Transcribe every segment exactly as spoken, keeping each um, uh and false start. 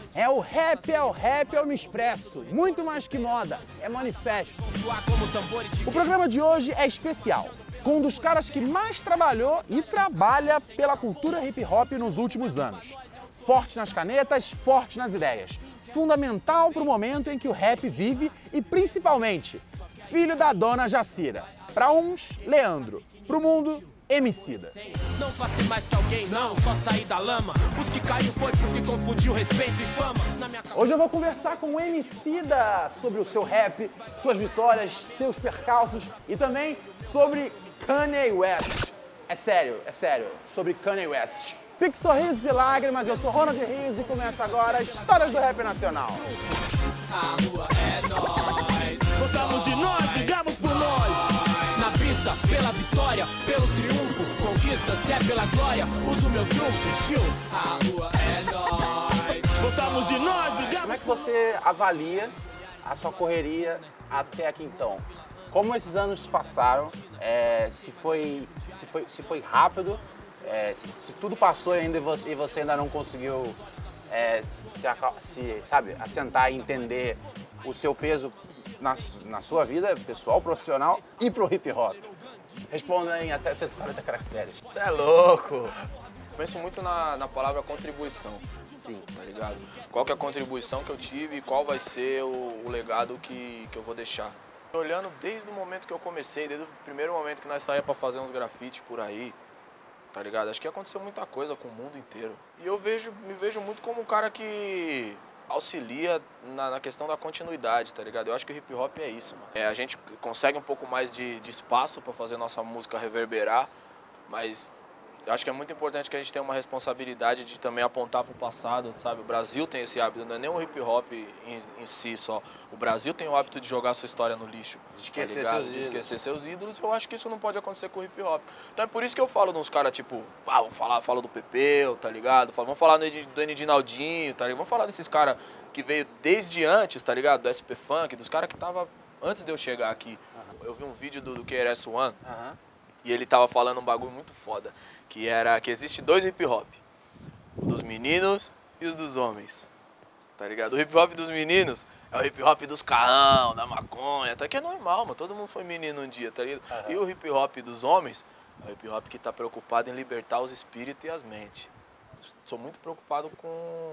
É o rap, é o rap, eu me expresso. Muito mais que moda, é manifesto. O programa de hoje é especial, com um dos caras que mais trabalhou e trabalha pela cultura hip hop nos últimos anos. Forte nas canetas, forte nas ideias. Fundamental para o momento em que o rap vive e, principalmente, filho da dona Jacira. Para uns, Leandro. Para o mundo, Emicida. Não passe mais que alguém, não, só sair da lama. Os que caiu foi porque confundiu respeito e fama. Na minha... Hoje eu vou conversar com o Emicida sobre o seu rap, suas vitórias, seus percalços e também sobre Kanye West. É sério, é sério, sobre Kanye West. Pique sorrisos e lágrimas, eu sou Ronald Rios e começa agora as histórias do rap nacional. A rua é nós, votamos de nós, brigamos por nós. Na pista, pela vitória, pelo triunfo, conquista, se é pela glória, uso meu trunfo, tio. A rua é nós, votamos de nós, brigamos. Como é que você avalia a sua correria até aqui então? Como esses anos se passaram, é, se, foi, se, foi, se foi rápido, é, se, se tudo passou ainda e você, e você ainda não conseguiu é, se, se, sabe, assentar e entender o seu peso na, na sua vida pessoal, profissional e pro hip hop. Responda em até cento e quarenta caracteres. Você é louco! Penso muito na, na palavra contribuição. Sim. Tá ligado? Qual que é a contribuição que eu tive e qual vai ser o, o legado que, que eu vou deixar. Olhando desde o momento que eu comecei, desde o primeiro momento que nós saímos pra fazer uns grafites por aí, tá ligado? Acho que aconteceu muita coisa com o mundo inteiro. E eu vejo, me vejo muito como um cara que auxilia na, na questão da continuidade, tá ligado? Eu acho que o hip hop é isso, mano. É, a gente consegue um pouco mais de, de espaço pra fazer nossa música reverberar, mas eu acho que é muito importante que a gente tenha uma responsabilidade de também apontar para o passado, sabe? O Brasil tem esse hábito, não é nem o hip hop em, em si só. O Brasil tem o hábito de jogar sua história no lixo, de esquecer, tá seus de ídolos. esquecer seus ídolos. Eu acho que isso não pode acontecer com o hip hop. Então é por isso que eu falo de uns caras tipo, ah, vamos falar, falo do Pepeu, tá ligado? Vamos falar do Edinaldinho, tá ligado? Vamos falar desses caras que veio desde antes, tá ligado? Do S P Funk, dos caras que tava antes de eu chegar aqui. Uhum. Eu vi um vídeo do, do K R S One uhum. e ele tava falando um bagulho muito foda. Que era que existe dois hip hop, o dos meninos e os dos homens, tá ligado? O hip hop dos meninos é o hip hop dos carrão, da maconha, até que é normal, mano, todo mundo foi menino um dia, tá ligado? Uhum. E o hip hop dos homens é o hip hop que tá preocupado em libertar os espíritos e as mentes. Sou muito preocupado com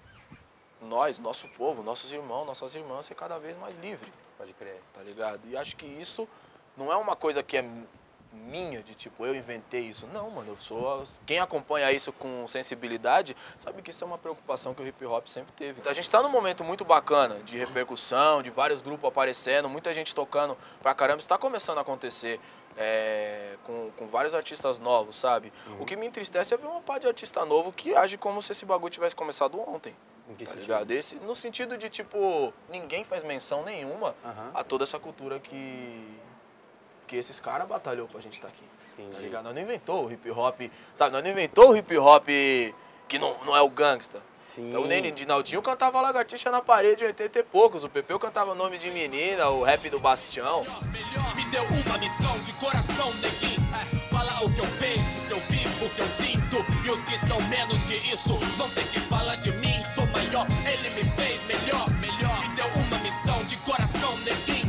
nós, nosso povo, nossos irmãos, nossas irmãs ser cada vez mais livre. Pode crer. Tá ligado? E acho que isso não é uma coisa que é minha, de tipo, eu inventei isso. Não, mano, eu sou... Quem acompanha isso com sensibilidade sabe que isso é uma preocupação que o hip hop sempre teve. Então a gente tá num momento muito bacana de repercussão, de vários grupos aparecendo, muita gente tocando pra caramba. Isso tá começando a acontecer é, com, com vários artistas novos, sabe? Uhum. O que me entristece é ver uma parte de artista novo que age como se esse bagulho tivesse começado ontem. Tá ligado? Esse, no sentido de, tipo, ninguém faz menção nenhuma uhum. a toda essa cultura que... que esses caras batalhou pra gente estar aqui, Entendi. Tá ligado? Nós não inventou o hip hop, sabe? Nós não inventou o hip hop que não, não é o gangsta. Sim. O Edinaldinho cantava Lagartixa na parede em oitenta e poucos, o Pepeu cantava Nome de Menina, o rap do Bastião. Melhor, me deu uma missão de coração, neguinho. É, falar o que eu penso, o que eu vivo, o que eu sinto. E os que são menos que isso vão ter que falar de mim, sou maior. Ele me fez melhor, melhor. Me deu uma missão de coração, neguinho.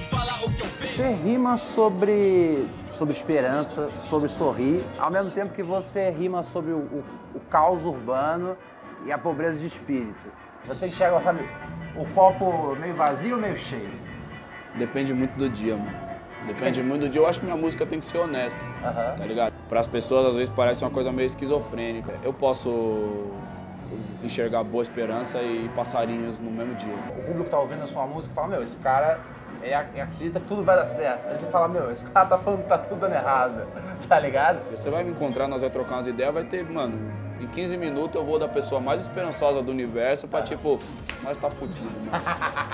Você rima sobre, sobre esperança, sobre sorrir, ao mesmo tempo que você rima sobre o, o, o caos urbano e a pobreza de espírito. Você enxerga, sabe, o copo meio vazio ou meio cheio? Depende muito do dia, mano. Depende muito do dia. Eu acho que minha música tem que ser honesta, uhum. tá ligado? Para as pessoas, às vezes, parece uma coisa meio esquizofrênica. Eu posso enxergar Boa Esperança e Passarinhos no mesmo dia. O público tá ouvindo a sua música e fala, meu, esse cara... Ele acredita que tudo vai dar certo. Aí você fala, meu, esse cara tá falando que tá tudo dando errado, tá ligado? Você vai me encontrar, nós vamos trocar umas ideias, vai ter, mano, em quinze minutos eu vou da pessoa mais esperançosa do universo pra, tipo, nós tá fudido, mano.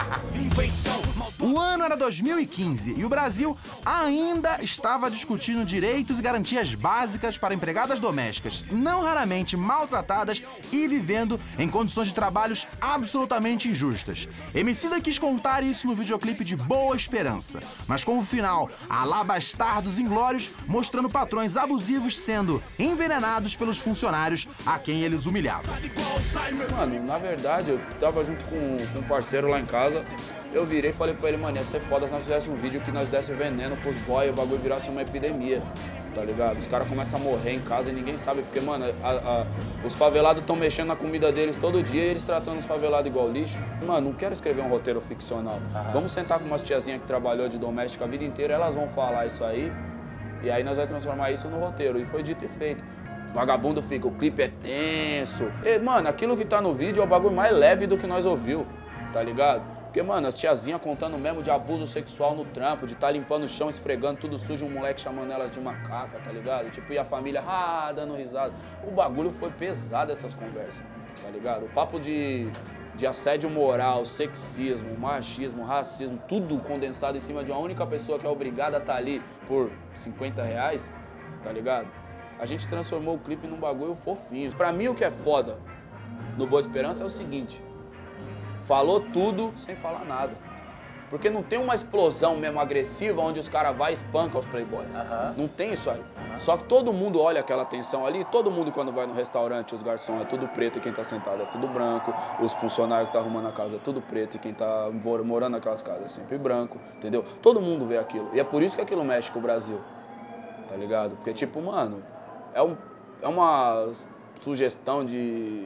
O ano era dois mil e quinze e o Brasil ainda estava discutindo direitos e garantias básicas para empregadas domésticas, não raramente maltratadas e vivendo em condições de trabalhos absolutamente injustas. Emicida quis contar isso no videoclipe de Boa Esperança, mas com o final a lá Bastardos Inglórios, mostrando patrões abusivos sendo envenenados pelos funcionários a quem eles humilhavam. Mano, na verdade, eu tava junto com, com um parceiro lá em casa. Eu virei e falei pra ele, mano, ia ser foda se nós fizéssemos um vídeo que nós desse veneno pros boys e o bagulho virasse uma epidemia, tá ligado? Os caras começam a morrer em casa e ninguém sabe, porque, mano, a, a, os favelados estão mexendo na comida deles todo dia e eles tratando os favelados igual lixo. Mano, não quero escrever um roteiro ficcional. Uhum. Vamos sentar com umas tiazinhas que trabalhou de doméstica a vida inteira, elas vão falar isso aí, e aí nós vamos transformar isso no roteiro. E foi dito e feito. Vagabundo fica, o clipe é tenso. E, mano, aquilo que tá no vídeo é o bagulho mais leve do que nós ouviu, tá ligado? Porque, mano, as tiazinhas contando mesmo de abuso sexual no trampo, de tá limpando o chão, esfregando tudo sujo, um moleque chamando elas de macaca, tá ligado? Tipo, e a família, ah, dando risada. O bagulho foi pesado, essas conversas, tá ligado? O papo de, de assédio moral, sexismo, machismo, racismo, tudo condensado em cima de uma única pessoa que é obrigada a estar ali por cinquenta reais, tá ligado? A gente transformou o clipe num bagulho fofinho. Pra mim, o que é foda no Boa Esperança é o seguinte: falou tudo sem falar nada. Porque não tem uma explosão mesmo agressiva onde os caras vão e espancam os playboys. Uhum. Não tem isso aí. Uhum. Só que todo mundo olha aquela tensão ali, todo mundo quando vai no restaurante, os garçons é tudo preto e quem tá sentado é tudo branco, os funcionários que tá arrumando a casa é tudo preto e quem tá morando naquelas casas é sempre branco, entendeu? Todo mundo vê aquilo. E é por isso que aquilo mexe com o Brasil, tá ligado? Porque, tipo, mano, é, um, é uma sugestão de...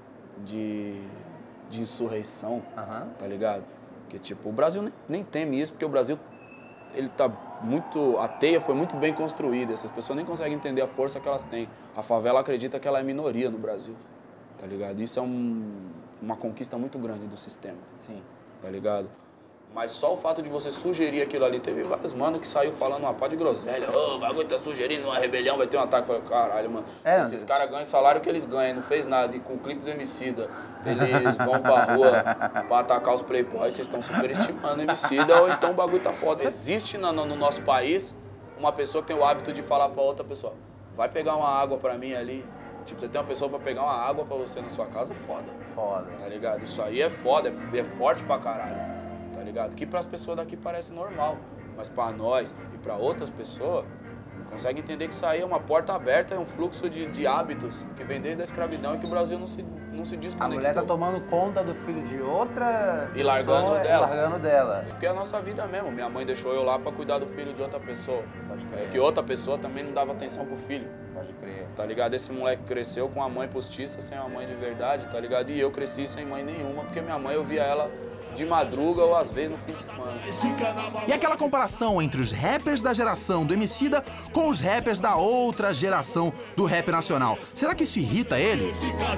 de de insurreição, uhum. tá ligado? Que tipo, o Brasil nem, nem teme isso, porque o Brasil, ele tá muito, a teia foi muito bem construída, essas pessoas nem conseguem entender a força que elas têm. A favela acredita que ela é minoria no Brasil, tá ligado? Isso é um, uma conquista muito grande do sistema, sim, tá ligado? Mas só o fato de você sugerir aquilo ali, teve vários manos que saiu falando uma pá de groselha. Ô, oh, o bagulho tá sugerindo uma rebelião, vai ter um ataque. Eu falei, caralho, mano, é, se esses caras ganham o salário que eles ganham, não fez nada, e com o clipe do Emicida, eles vão pra rua pra atacar os playboys, vocês estão superestimando o Emicida, ou então o bagulho tá foda. Existe no, no nosso país uma pessoa que tem o hábito de falar pra outra pessoa, vai pegar uma água pra mim ali. Tipo, você tem uma pessoa pra pegar uma água pra você na sua casa, é foda. Foda. Tá ligado? Isso aí é foda, é, é forte pra caralho. Tá ligado? Que pras pessoas daqui parece normal, mas pra nós e pra outras pessoas, consegue entender que isso aí é uma porta aberta, é um fluxo de, de hábitos que vem desde a escravidão e que o Brasil não se, não se desconectou. A mulher tá tomando conta do filho de outra e largando dela. E largando dela. Porque é a nossa vida mesmo. Minha mãe deixou eu lá pra cuidar do filho de outra pessoa. Pode crer. É que outra pessoa também não dava atenção pro filho. Pode crer. Tá ligado? Esse moleque cresceu com a mãe postiça, sem uma mãe de verdade, tá ligado? E eu cresci sem mãe nenhuma, porque minha mãe, eu via ela de madruga ou às vezes no fim de semana. E aquela comparação entre os rappers da geração do Emicida com os rappers da outra geração do rap nacional. Será que isso irrita ele?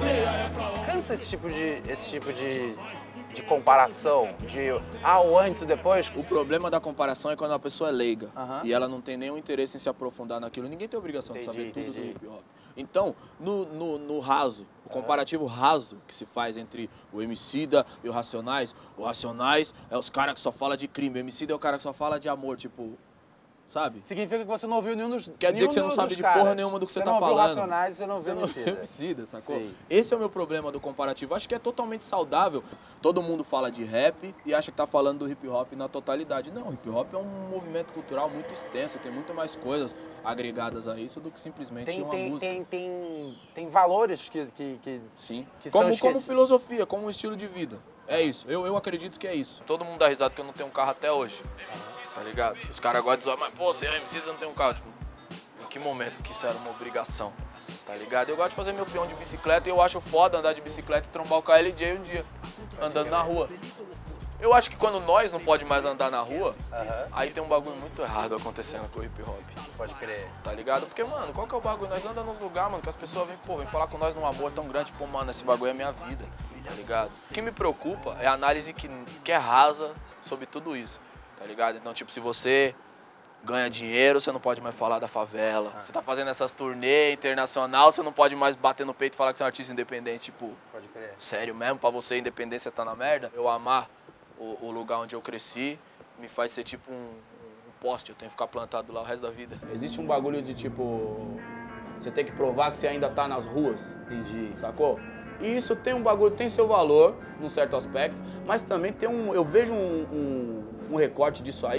Cansa esse tipo de, esse tipo de, de comparação, de ah, o antes e depois? O problema da comparação é quando a pessoa é leiga uh-huh. e ela não tem nenhum interesse em se aprofundar naquilo. Ninguém tem obrigação entendi, de saber tudo entendi. do hip hop. Então, no, no, no raso, o comparativo raso que se faz entre o Emicida e o Racionais, o Racionais é os caras que só falam de crime, o Emicida é o cara que só fala de amor, tipo, sabe? Significa que você não ouviu nenhum dos Quer dizer que você não sabe de porra caras. nenhuma do que você, você tá falando. Você não ouviu Racionais, você não viu Emicida. Você não viu Emicida, sacou? Sim. Esse é o meu problema do comparativo. Acho que é totalmente saudável. Todo mundo fala de rap e acha que tá falando do hip hop na totalidade. Não, o hip hop é um movimento cultural muito extenso, tem muito mais coisas agregadas a isso do que simplesmente tem, uma tem, música. Tem, tem, tem valores que, que, que, Sim. que como, são como filosofia, como um estilo de vida. É isso, eu, eu acredito que é isso. Todo mundo dá risada que eu não tenho um carro até hoje. Tá ligado? Os caras gostam de zoar, mas pô, você é M C, você não tem um carro. Tipo, em que momento que isso era uma obrigação? Tá ligado? Eu gosto de fazer meu peão de bicicleta e eu acho foda andar de bicicleta e trombar o K L J um dia, andando na rua. Eu acho que quando nós não pode mais andar na rua, uhum. aí tem um bagulho muito errado acontecendo com o hip hop. Pode crer. Tá ligado? Porque, mano, qual que é o bagulho? Nós andamos nos lugares, mano, que as pessoas vêm, pô, vêm falar com nós num amor tão grande, pô, mano, esse bagulho é minha vida, tá ligado? O que me preocupa é a análise que, que é rasa sobre tudo isso, tá ligado? Então, tipo, se você ganha dinheiro, você não pode mais falar da favela. Ah. Você tá fazendo essas turnê internacional, você não pode mais bater no peito e falar que você é um artista independente, tipo, pode crer. Sério mesmo? Pra você, independência tá na merda? Eu amar O, o lugar onde eu cresci me faz ser tipo um, um poste, eu tenho que ficar plantado lá o resto da vida. Existe um bagulho de tipo, você tem que provar que você ainda tá nas ruas. Entendi. Sacou? E isso tem um bagulho, tem seu valor, num certo aspecto, mas também tem um, eu vejo um, um, um recorte disso aí,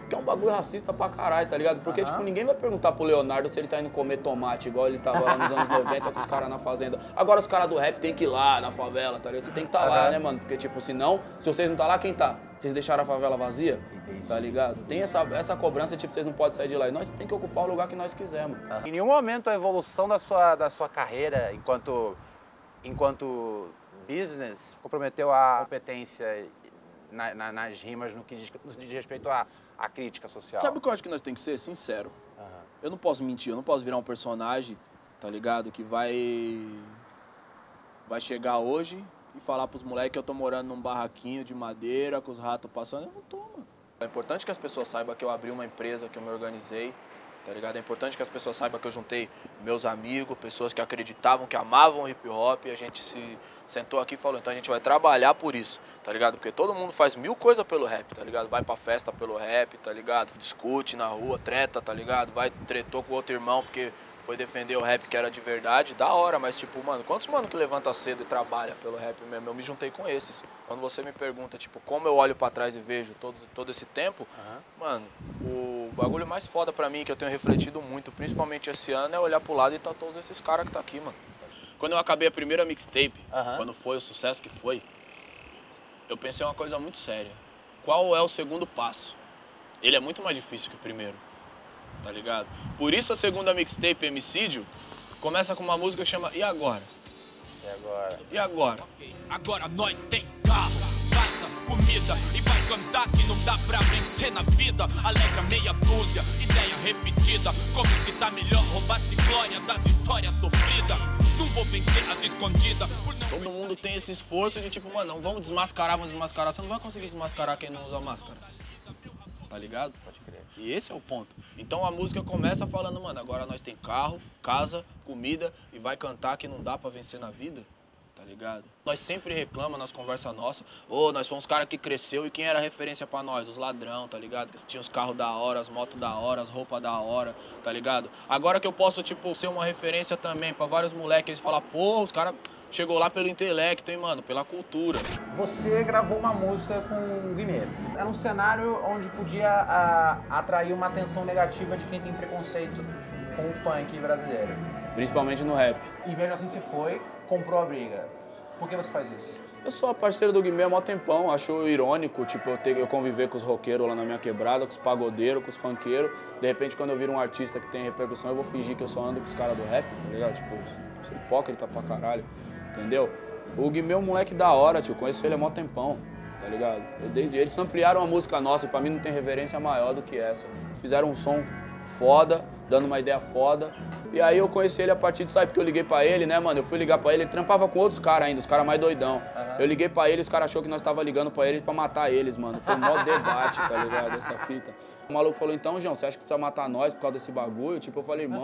que é um bagulho racista pra caralho, tá ligado? Porque, uh-huh. tipo, ninguém vai perguntar pro Leonardo se ele tá indo comer tomate, igual ele tava lá nos anos noventa com os caras na fazenda. Agora os caras do rap tem que ir lá na favela, tá ligado? Você tem que estar tá uh-huh. lá, né, mano? Porque, tipo, senão, se vocês não tá lá, quem tá? Vocês deixaram a favela vazia? Entendi. Tá ligado? Tem essa, essa cobrança, tipo, vocês não podem sair de lá. E nós tem que ocupar o lugar que nós quisermos. Uh-huh. Em nenhum momento a evolução da sua, da sua carreira enquanto, enquanto business comprometeu a competência na, na, nas rimas no que diz, no que diz respeito à, à crítica social. Sabe o que eu acho que nós tem que ser? Sincero. Uhum. Eu não posso mentir, eu não posso virar um personagem, tá ligado? Que vai, vai chegar hoje e falar pros moleques que eu tô morando num barraquinho de madeira, com os ratos passando. Eu não tô, mano. É importante que as pessoas saibam que eu abri uma empresa, que eu me organizei, tá ligado? É importante que as pessoas saibam que eu juntei meus amigos, pessoas que acreditavam, que amavam o hip hop, e a gente se sentou aqui e falou, então a gente vai trabalhar por isso, tá ligado? Porque todo mundo faz mil coisas pelo rap, tá ligado? Vai pra festa pelo rap, tá ligado? Discute na rua, treta, tá ligado? Vai, tretou com outro irmão porque foi defender o rap que era de verdade, da hora, mas tipo, mano, quantos mano que levanta cedo e trabalha pelo rap mesmo? Eu me juntei com esses. Quando você me pergunta, tipo, como eu olho pra trás e vejo todo, todo esse tempo, uhum. mano, o bagulho mais foda pra mim, que eu tenho refletido muito, principalmente esse ano, é olhar pro lado e tá todos esses caras que tá aqui, mano. Quando eu acabei a primeira mixtape, uhum. quando foi o sucesso que foi, eu pensei uma coisa muito séria. Qual é o segundo passo? Ele é muito mais difícil que o primeiro. Tá ligado? Por isso a segunda mixtape, Emicídio, começa com uma música que chama E Agora? E agora? E agora? Agora nós tem carro, casa, comida e vai cantar que não dá pra vencer na vida. Alegra meia dúzia, ideia repetida, como se tá melhor roubar-se glória das histórias sofridas. Não vou vencer as escondidas. Todo mundo tem esse esforço de tipo, mano, não vamos desmascarar, vamos desmascarar. Você não vai conseguir desmascarar quem não usa máscara. Tá ligado? Pode crer. E esse é o ponto. Então a música começa falando, mano, agora nós tem carro, casa, comida e vai cantar que não dá pra vencer na vida, tá ligado? Nós sempre reclamamos nas conversas nossas, ô, oh, nós fomos os caras que cresceu e quem era referência pra nós? Os ladrão, tá ligado? Tinha os carros da hora, as motos da hora, as roupas da hora, tá ligado? Agora que eu posso, tipo, ser uma referência também pra vários moleques, eles falam, pô, os caras chegou lá pelo intelecto, hein, mano, pela cultura. Você gravou uma música com o Guimê. Era um cenário onde podia a, atrair uma atenção negativa de quem tem preconceito com o funk brasileiro. Principalmente no rap. E mesmo assim você foi, comprou a briga. Por que você faz isso? Eu sou parceiro do Guimê há mó tempão, acho irônico, tipo, eu, ter, eu conviver com os roqueiros lá na minha quebrada, com os pagodeiros, com os funkeiros. De repente, quando eu viro um artista que tem repercussão, eu vou fingir que eu só ando com os caras do rap, tá ligado? Tipo, sou hipócrita pra caralho. Entendeu? O Guimê é um moleque da hora, tio. Conheço ele há mó tempão, tá ligado? Desde eles ampliaram uma música nossa e pra mim não tem reverência maior do que essa. Fizeram um som foda, dando uma ideia foda. E aí eu conheci ele a partir disso aí, porque eu liguei pra ele, né, mano? Eu fui ligar pra ele, ele trampava com outros caras ainda, os caras mais doidão. Uhum. Eu liguei pra ele, os caras achou que nós tava ligando pra ele pra matar eles, mano. Foi um mó debate, tá ligado? Essa fita. O maluco falou, então, João, você acha que precisa matar nós por causa desse bagulho? Tipo, eu falei, irmão...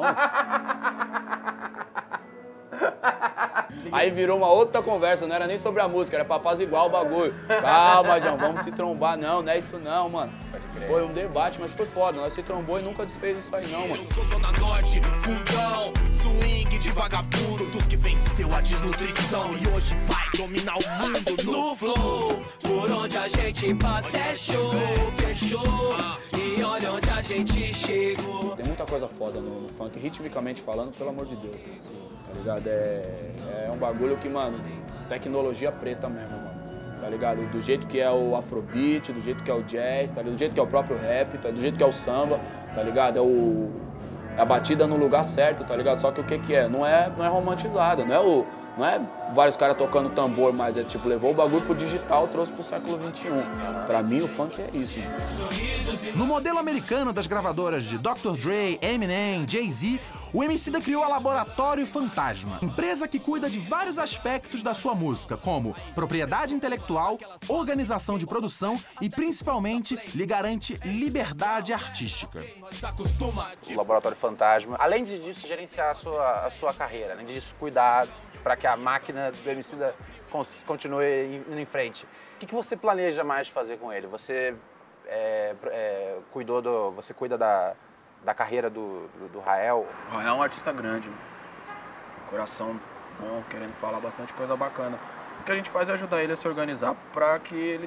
Aí virou uma outra conversa, não era nem sobre a música, era pra apaziguar o bagulho. Calma, João, vamos se trombar. Não, não é isso não, mano. Foi um debate, mas foi foda. Nós se trombou e nunca desfez isso aí não, mano. Eu sou Zona Norte, fundão, swing de vagabundo, dos que venceu a desnutrição e hoje vai dominar o mundo no flow. Por onde a gente passa é show, fechou. E olha onde a gente chegou. Tem muita coisa foda no, no funk, ritmicamente falando, pelo amor de Deus, mano. Tá ligado? É, é um bagulho que, mano, tecnologia preta mesmo, mano. Tá ligado? Do jeito que é o afrobeat, do jeito que é o jazz, tá ligado? Do jeito que é o próprio rap, tá? Do jeito que é o samba, tá ligado? É, o, é a batida no lugar certo, tá ligado? Só que o que que é? Não é, não é romantizada, não é o... Não é vários caras tocando tambor, mas é tipo, levou o bagulho pro digital, trouxe pro século vinte e um. Pra mim, o funk é isso. Mano. No modelo americano das gravadoras de doutor Dre, Eminem, Jay-Z, o Emicida criou a Laboratório Fantasma, empresa que cuida de vários aspectos da sua música, como propriedade intelectual, organização de produção e, principalmente, lhe garante liberdade artística. O Laboratório Fantasma, além disso, gerenciar a sua, a sua carreira, além disso, cuidar para que a máquina do Emicida continue indo em frente. O que, que você planeja mais fazer com ele? Você é, é, cuidou do, você cuida da, da carreira do, do, do Rael? O Rael é um artista grande, coração bom, querendo falar bastante coisa bacana. O que a gente faz é ajudar ele a se organizar para que ele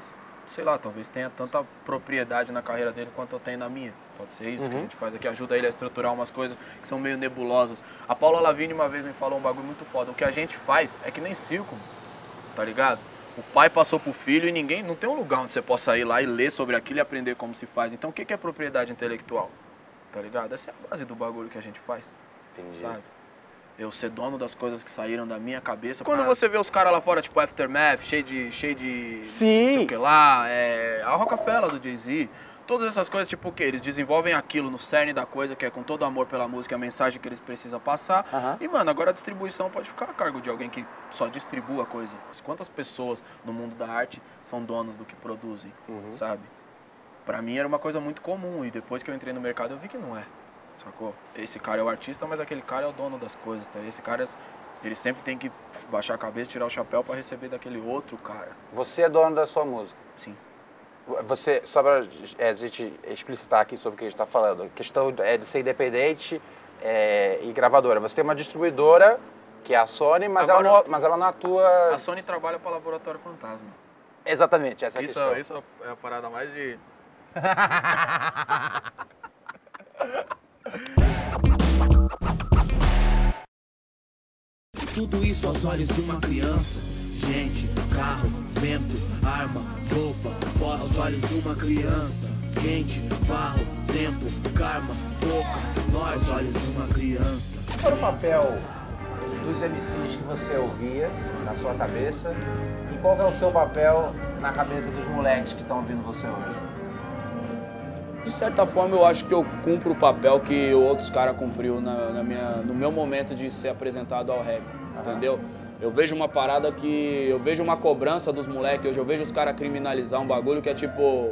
sei lá, talvez tenha tanta propriedade na carreira dele quanto eu tenho na minha. Pode ser isso uhum. que a gente faz aqui, ajuda ele a estruturar umas coisas que são meio nebulosas. A Paula Lavigne uma vez me falou um bagulho muito foda. O que a gente faz é que nem circo, tá ligado? O pai passou pro filho e ninguém, não tem um lugar onde você possa ir lá e ler sobre aquilo e aprender como se faz. Então o que é propriedade intelectual? Tá ligado? Essa é a base do bagulho que a gente faz. Entendi. Sabe? Eu ser dono das coisas que saíram da minha cabeça. Quando você vê os caras lá fora, tipo Aftermath, cheio de... cheio de Sim. Não sei o que lá, é, a Rockefeller do Jay-Z, todas essas coisas, tipo o quê? Eles desenvolvem aquilo no cerne da coisa, que é com todo amor pela música, a mensagem que eles precisam passar. Uh-huh. E, mano, agora a distribuição pode ficar a cargo de alguém que só distribua a coisa. Quantas pessoas no mundo da arte são donas do que produzem, uhum. sabe? Pra mim era uma coisa muito comum e depois que eu entrei no mercado eu vi que não é. Sacou? Esse cara é o artista, mas aquele cara é o dono das coisas, tá? Esse cara, ele sempre tem que baixar a cabeça, tirar o chapéu pra receber daquele outro cara. Você é dono da sua música? Sim. Você, só pra é, a gente explicitar aqui sobre o que a gente tá falando, a questão é de ser independente é, e gravadora. Você tem uma distribuidora, que é a Sony, mas, Agora, ela, não, mas ela não atua... A Sony trabalha para o Laboratório Fantasma. Exatamente, essa é a isso, questão. Isso é a parada mais de... Tudo isso aos olhos de uma criança. Gente, carro, vento, arma, roupa. Aos olhos de uma criança. Gente, barro, tempo, karma, boca. Nós, aos olhos de uma criança. Qual foi o papel dos M Cs que você ouvia na sua cabeça? E qual é o seu papel na cabeça dos moleques que estão ouvindo você hoje? De certa forma, eu acho que eu cumpro o papel que outros caras cumpriu na, na minha, no meu momento de ser apresentado ao rap, uhum. entendeu? Eu vejo uma parada que... Eu vejo uma cobrança dos moleques, hoje eu vejo os caras criminalizar um bagulho que é tipo...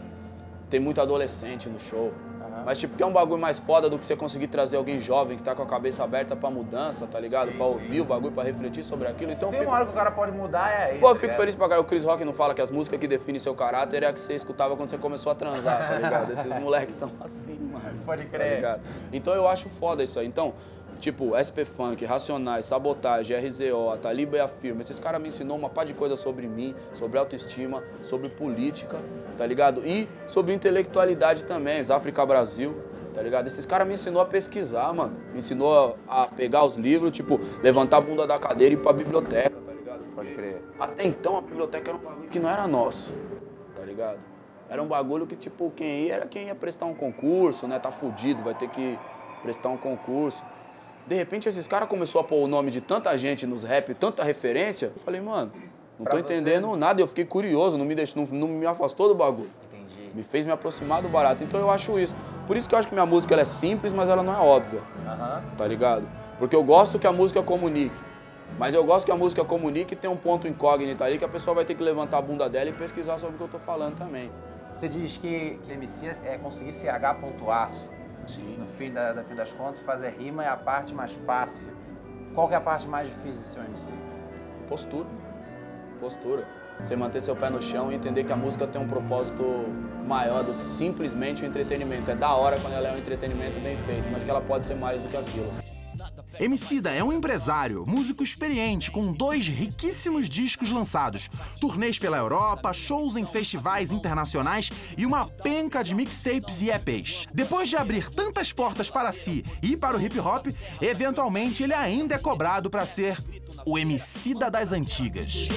Tem muito adolescente no show. Uhum. Mas tipo, que é um bagulho mais foda do que você conseguir trazer alguém jovem que tá com a cabeça aberta pra mudança, tá ligado? Sim, pra ouvir sim. o bagulho, pra refletir sobre aquilo. Então, tem fico... uma hora que o cara pode mudar, é isso. Pô, eu fico é. feliz pra caralho. O Chris Rock não fala que as músicas que definem seu caráter é a que você escutava quando você começou a transar, tá ligado? Esses moleques tão assim, mano. Pode crer. Tá então eu acho foda isso aí. Então, tipo, S P Funk, Racionais, Sabotagem, R Z O, a Taliba e a Firma, esses caras me ensinou uma pá de coisa sobre mim, sobre autoestima, sobre política, tá ligado? E sobre intelectualidade também, os África Brasil, tá ligado? Esses caras me ensinou a pesquisar, mano. Me ensinou a, a pegar os livros, tipo, levantar a bunda da cadeira e ir pra biblioteca, tá ligado? Pode crer. Até então a biblioteca era um bagulho que não era nosso, tá ligado? Era um bagulho que, tipo, quem ia era quem ia prestar um concurso, né? Tá fudido, vai ter que prestar um concurso. De repente, esses caras começaram a pôr o nome de tanta gente nos rap, tanta referência. Eu falei, mano, não pra tô entendendo você... nada. Eu fiquei curioso, não me, deixou, não, não me afastou do bagulho. Entendi. Me fez me aproximar do barato. Então eu acho isso. Por isso que eu acho que minha música ela é simples, mas ela não é óbvia. Uhum. Tá ligado? Porque eu gosto que a música comunique. Mas eu gosto que a música comunique e tem um ponto incógnito ali que a pessoa vai ter que levantar a bunda dela e pesquisar sobre o que eu tô falando também. Você diz que M C é conseguir ser H ponto aço. Sim. No fim, da, no fim das contas, fazer rima é a parte mais fácil. Qual que é a parte mais difícil de ser um M C? Postura. Postura. Você manter seu pé no chão e entender que a música tem um propósito maior do que simplesmente o entretenimento. É da hora quando ela é um entretenimento bem feito, mas que ela pode ser mais do que aquilo. Emicida é um empresário, músico experiente, com dois riquíssimos discos lançados, turnês pela Europa, shows em festivais internacionais e uma penca de mixtapes e E Ps. Depois de abrir tantas portas para si e para o hip hop, eventualmente ele ainda é cobrado para ser o Emicida das antigas.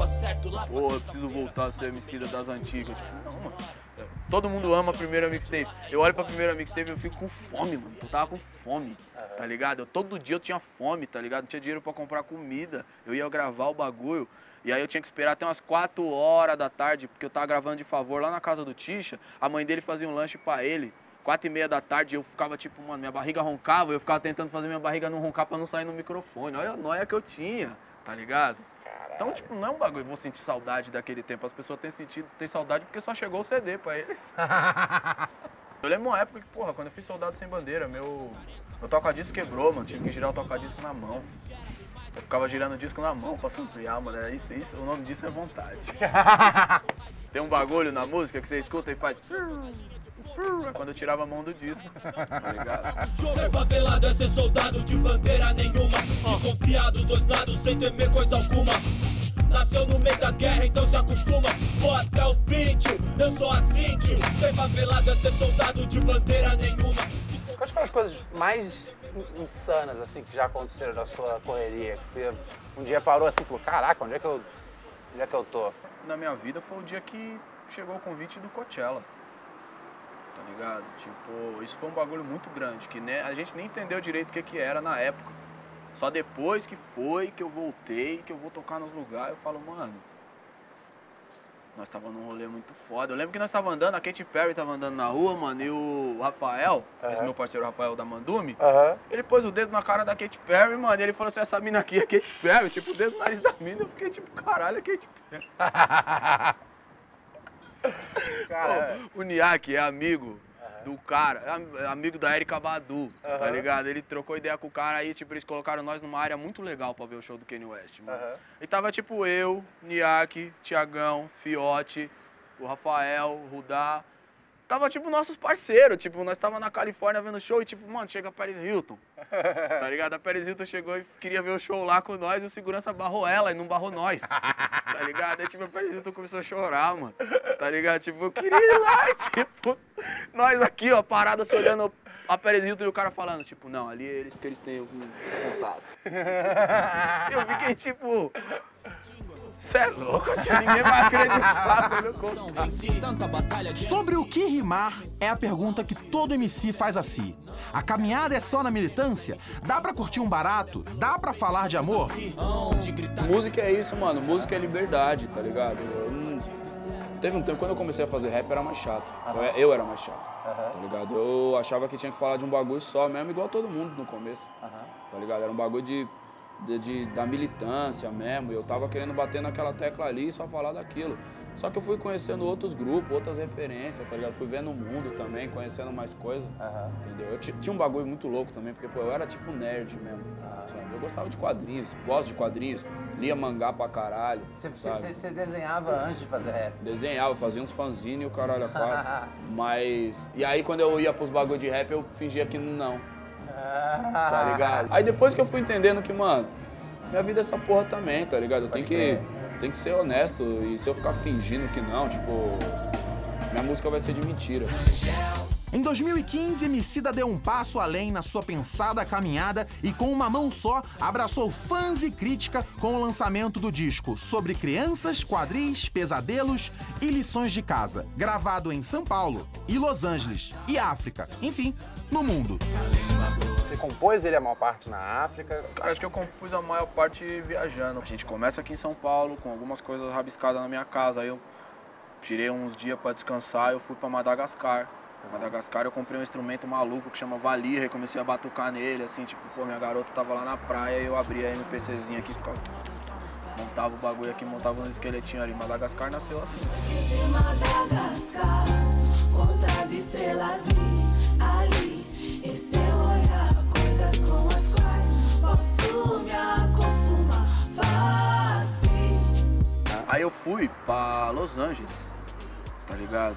Pô, eu preciso voltar a ser Emicida das antigas. Não, mano. Todo mundo ama a primeira mixtape. Eu olho pra primeira mixtape e eu fico com fome, mano. Eu tava com fome, tá ligado? Eu, todo dia eu tinha fome, tá ligado? Não tinha dinheiro pra comprar comida. Eu ia gravar o bagulho. E aí eu tinha que esperar até umas quatro horas da tarde, porque eu tava gravando de favor lá na casa do Tisha. A mãe dele fazia um lanche pra ele. Quatro e meia da tarde eu ficava tipo, mano, minha barriga roncava. Eu ficava tentando fazer minha barriga não roncar pra não sair no microfone. Olha a noia que eu tinha, tá ligado? Então, tipo, não é um bagulho, eu vou sentir saudade daquele tempo. As pessoas têm sentido, têm saudade porque só chegou o C D pra eles. Eu lembro uma época que, porra, quando eu fiz Soldado Sem Bandeira, meu, meu toca-disco quebrou, mano. Tive que girar o toca-disco na mão. Eu ficava girando o disco na mão pra ampliar, mano. É isso, isso, o nome disso é vontade. Tem um bagulho na música que você escuta e faz... É quando eu tirava a mão do disco, tá ligado? Ser favelado é ser soldado de bandeira nenhuma. Desconfiado dos dois lados sem temer coisa alguma. Nasceu no meio da guerra, então se acostuma. Vou até o fim, tio, eu sou assim, tio. Ser favelado é ser soldado de bandeira nenhuma. Quais foram as coisas mais insanas, assim, que já aconteceram na sua correria? Que você um dia parou assim e falou, caraca, onde é que eu, onde é que eu tô? Na minha vida foi o dia que chegou o convite do Coachella. Tá ligado? Tipo, isso foi um bagulho muito grande, que né, a gente nem entendeu direito o que que era na época. Só depois que foi, que eu voltei, que eu vou tocar nos lugares, eu falo, mano, nós tava num rolê muito foda. Eu lembro que nós tava andando, a Katy Perry tava andando na rua, mano, e o Rafael, uhum. esse meu parceiro Rafael da Mandume, uhum. ele pôs o dedo na cara da Katy Perry, mano, e ele falou assim, essa mina aqui é Katy Perry, tipo, o dedo no nariz da mina, eu fiquei tipo, caralho, é Katy Perry. Cara, o Niak é amigo do cara, é amigo da Erika Badu, uhum. tá ligado? Ele trocou ideia com o cara aí, tipo, eles colocaram nós numa área muito legal pra ver o show do Kanye West, mano. Uhum. E tava tipo eu, Niak, Tiagão, Fiote, o Rafael, o Rudá. Tava tipo nossos parceiros, tipo, nós tava na Califórnia vendo o show e tipo, mano, chega a Paris Hilton, tá ligado? A Paris Hilton chegou e queria ver o show lá com nós e o segurança barrou ela e não barrou nós, tá ligado? Aí tipo, a Paris Hilton começou a chorar, mano, tá ligado? Tipo, eu queria ir lá e tipo, nós aqui, ó, paradas olhando a Paris Hilton e o cara falando, tipo, não, ali é eles porque eles têm algum contato. Eu fiquei tipo... Cê é louco, tio, ninguém vai acreditar quando eu conto. Sobre o que rimar é a pergunta que todo M C faz a si. A caminhada é só na militância? Dá pra curtir um barato? Dá pra falar de amor? Música é isso, mano. Música é liberdade, tá ligado? Eu não... Teve um tempo, quando eu comecei a fazer rap, era mais chato. Uhum. Eu, eu era mais chato, uhum. tá ligado? Eu achava que tinha que falar de um bagulho só mesmo, igual todo mundo no começo, uhum. tá ligado? Era um bagulho de... De, de, da militância mesmo, eu tava querendo bater naquela tecla ali e só falar daquilo. Só que eu fui conhecendo outros grupos, outras referências, tá ligado? Fui vendo o mundo também, conhecendo mais coisas, uhum. entendeu? Eu tinha um bagulho muito louco também, porque pô, eu era tipo nerd mesmo, uhum. sabe? Eu gostava de quadrinhos, gosto de quadrinhos, lia mangá pra caralho. Você desenhava antes de fazer rap? Desenhava, fazia uns fanzines e o caralho a quatro. Mas... E aí quando eu ia pros bagulho de rap, eu fingia que não. Tá ligado? Aí depois que eu fui entendendo que, mano, minha vida é essa porra também, tá ligado? Eu tenho que, tenho que ser honesto e se eu ficar fingindo que não, tipo, minha música vai ser de mentira. Em dois mil e quinze, Emicida deu um passo além na sua pensada caminhada e com uma mão só abraçou fãs e crítica com o lançamento do disco Sobre Crianças, Quadris, Pesadelos e Lições de Casa, gravado em São Paulo e Los Angeles e África, enfim, no mundo. Você compôs ele a maior parte na África? Cara, acho que eu compus a maior parte viajando. A gente começa aqui em São Paulo com algumas coisas rabiscadas na minha casa. Aí eu tirei uns dias pra descansar e eu fui pra Madagascar. Em Madagascar eu comprei um instrumento maluco que chama valirra e comecei a batucar nele, assim, tipo, pô, minha garota tava lá na praia e eu abria aí no PCzinho aqui, ficava... montava o bagulho aqui, montava uns esqueletinhos ali. Madagascar nasceu assim. De Madagascar, contra as estrelas e ali, esse é olhar, coisas com as quais posso me acostumar fácil. Aí eu fui pra Los Angeles, tá ligado?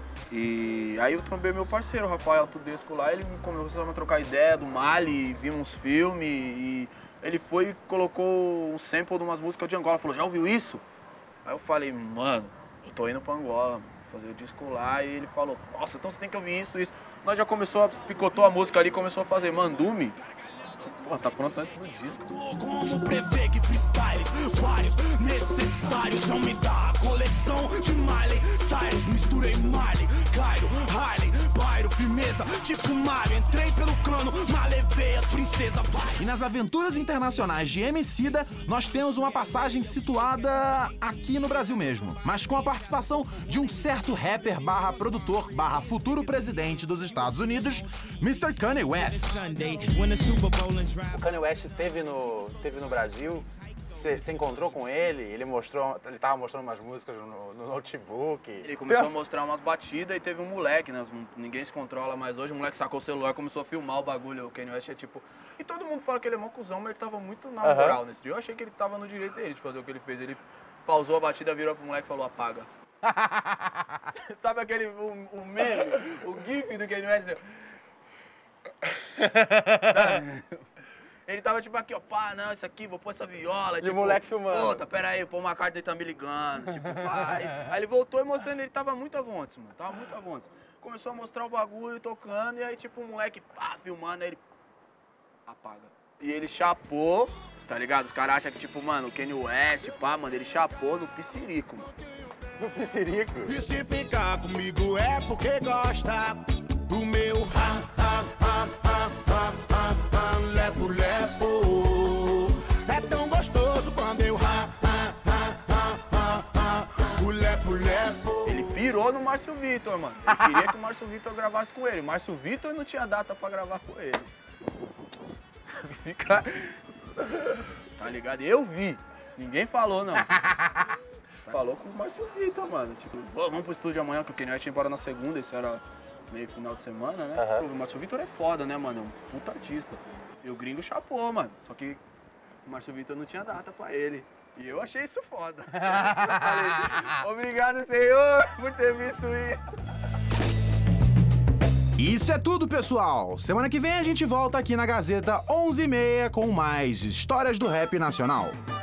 E aí eu trombei meu parceiro, o Rafael Tudesco lá, ele começou a trocar ideia do Mali, vimos uns filmes e ele foi e colocou um sample de umas músicas de Angola, falou, já ouviu isso? Aí eu falei, mano, eu tô indo pra Angola, fazer o disco lá, e ele falou, nossa, então você tem que ouvir isso, isso. Nós já começou a, picotou a música ali, começou a fazer Mandume. Pô, tá pronto antes do disco. Como prever que freestyles vários necessários são me dar a coleção de Miley Cyrus, misturei Miley, Cairo, Harley, Bairro, firmeza, tipo Mario, entrei pelo cano, mas levei as princesas. E nas aventuras internacionais de Emicida, nós temos uma passagem situada aqui no Brasil mesmo, mas com a participação de um certo rapper barra produtor barra futuro presidente dos Estados Unidos, mister Kanye West. O Kanye West teve no, teve no Brasil, você encontrou com ele, ele mostrou, ele tava mostrando umas músicas no, no notebook. Ele começou a mostrar umas batidas e teve um moleque, né? Ninguém se controla mais hoje, o moleque sacou o celular e começou a filmar o bagulho. O Kanye West é tipo... E todo mundo fala que ele é mó cuzão, mas ele tava muito na moral uhum. nesse dia. Eu achei que ele tava no direito dele de fazer o que ele fez. Ele pausou a batida, virou pro moleque e falou, apaga. Sabe aquele, o, o meme, o gif do Kanye West? Ele tava tipo aqui, ó, pá, não, isso aqui, vou pôr essa viola. E tipo, o moleque filmando. Puta, pera aí, o Paul McCartney tá me ligando. Tipo, pá. Aí, aí ele voltou e mostrando, ele tava muito avontes, mano. Tava muito avontes. Começou a mostrar o bagulho, tocando, e aí tipo o moleque, pá, filmando, aí ele apaga. E ele chapou, tá ligado? Os caras acham que tipo, mano, o Kanye West, pá, mano, ele chapou no piscirico, mano. No piscirico? E se ficar comigo é porque gosta do meu ha, ha, ha, ha, ha, ha, ha, lepo, lepo. É tão gostoso quando eu ha, ha, ha, ha, ha, ha, o lepo, lepo. Ele pirou no Márcio Vitor, mano. Ele queria que o Márcio Vitor gravasse com ele. O Márcio Vitor não tinha data pra gravar com ele. Fica... Tá ligado? E eu vi. Ninguém falou, não. Falou com o Márcio Vitor, mano. Tipo, vamos pro estúdio amanhã, que o Kanye West ia embora na segunda, isso era meio final de semana, né? Uhum. O Márcio Vitor é foda, né, mano? É um puta artista. E o gringo chapou, mano. Só que o Márcio Vitor não tinha data pra ele. E eu achei isso foda. Eu falei, obrigado, Senhor, por ter visto isso. Isso é tudo, pessoal! Semana que vem a gente volta aqui na Gazeta onze e meia com mais histórias do rap nacional.